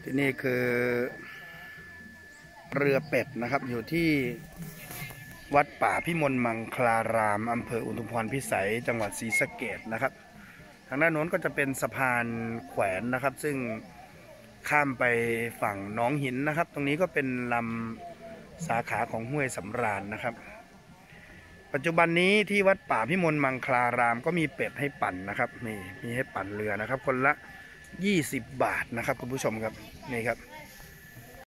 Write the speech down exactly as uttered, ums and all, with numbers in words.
ที่นี่คือเรือเป็ดนะครับอยู่ที่วัดป่าพิมลมังคลารามอำเภออุทุมพรพิสัยจังหวัดศรีสะเกษนะครับทางด้านโน้นก็จะเป็นสะพานแขวนนะครับซึ่งข้ามไปฝั่งหนองหินนะครับตรงนี้ก็เป็นลำสาขาของห้วยสำราญนะครับปัจจุบันนี้ที่วัดป่าพิมลมังคลารามก็มีเป็ดให้ปั่นนะครับนี่มีให้ปั่นเรือนะครับคนละยี่สิบบาทนะครับคุณผู้ชมครับนี่ครับ